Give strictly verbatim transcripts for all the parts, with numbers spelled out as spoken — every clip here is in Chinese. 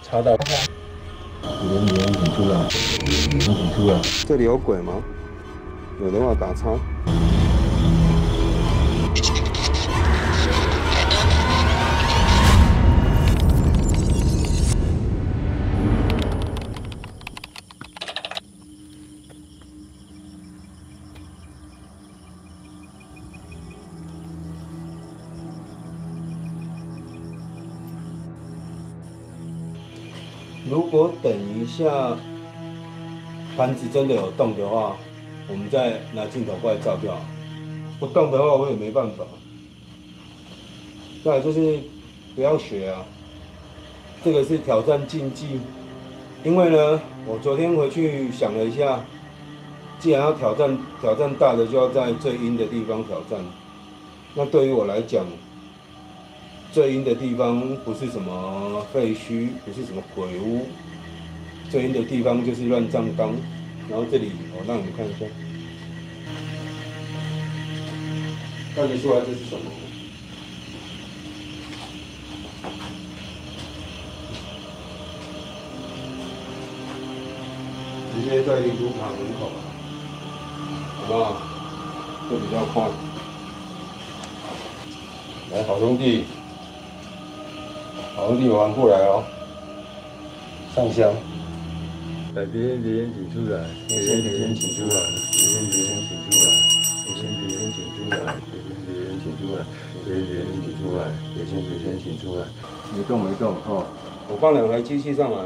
查到。 人员请出来，请出来。这里有鬼吗？有的话打叉。如果等一下盘子真的有动的话，我们再拿镜头过来照就好。不动的话，我也没办法。再来就是不要学啊，这个是挑战禁忌。因为呢，我昨天回去想了一下，既然要挑战挑战大的，就要在最阴的地方挑战。那对于我来讲，最阴的地方不是什么废墟，不是什么鬼屋，最阴的地方就是乱葬岗。然后这里我让你们看一下，看得出来这是什么？直接在灵骨塔门口，好不好？这比较快。来，好兄弟，好兄弟，玩过来哦，上香。 来，别人别人请出来， 别先别先请出来， 别人别人请出来，别先别人请出来，别先别人请出来，别人别人请出来，别先别人请出来。 没动没动哦，我放两台机器上来。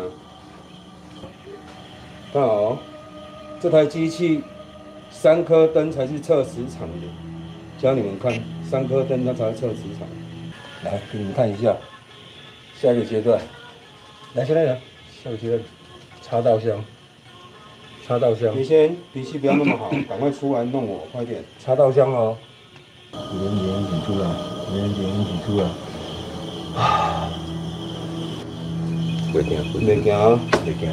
看好哦，这台机器三颗灯才是测时长的，教你们看，三颗灯它才是测时长。来，给你们看一下，下一个阶段，来，现在来，下一个阶段，插稻香，插稻香。你先脾气不要那么好，赶快出来弄我，快点，插稻香哦。人员请出来，人员请出来。啊，袂惊，袂惊，袂惊。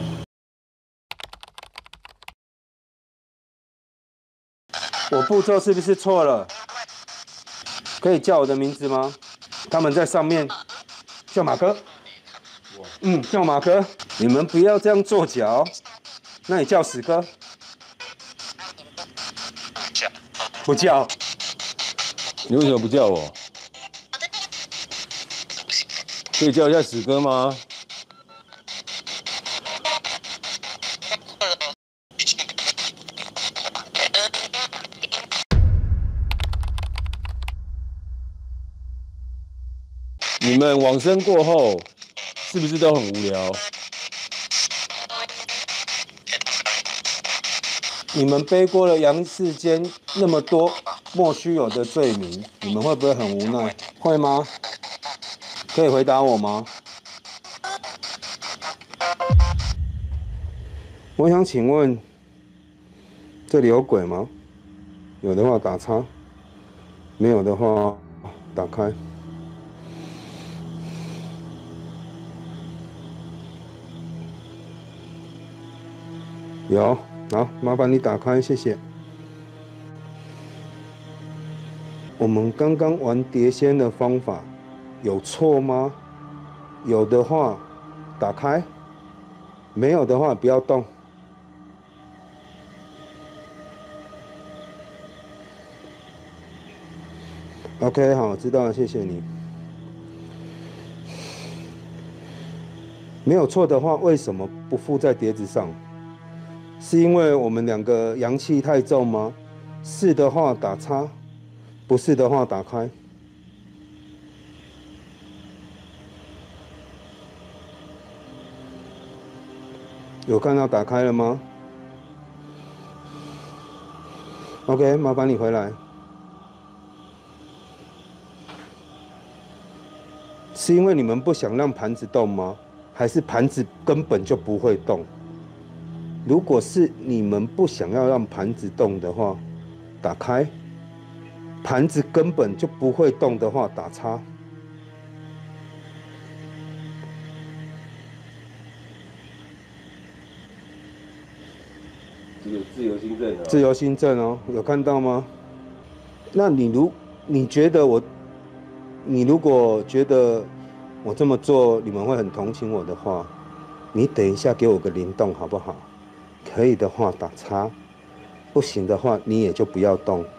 我步骤是不是错了？可以叫我的名字吗？他们在上面叫马哥。嗯，叫马哥。你们不要这样跺脚。那你叫史哥。不叫。 你为什么不叫我？可以叫一下史哥吗？你们往生过后，是不是都很无聊？ 你们背过了阳世间那么多莫须有的罪名，你们会不会很无奈？会吗？可以回答我吗？我想请问，这里有鬼吗？有的话打叉，没有的话打开。有，好，麻烦你打开，谢谢。我们刚刚玩碟仙的方法有错吗？有的话打开，没有的话不要动。OK， 好，知道了，谢谢你。没有错的话，为什么不附在碟子上？是因为我们两个阳气太重吗？是的话打叉，不是的话打开。有看到打开了吗 ？OK， 麻烦你回来。是因为你们不想让盘子动吗？还是盘子根本就不会动？如果是你们不想要让盘子动的话，打开；盘子根本就不会动的话，打叉。 这个自由心证啊。 自由心证哦，有看到吗？那你如你觉得我，你如果觉得我这么做你们会很同情我的话， 你等一下给我个灵动好不好？可以的话打叉，不行的话你也就不要动。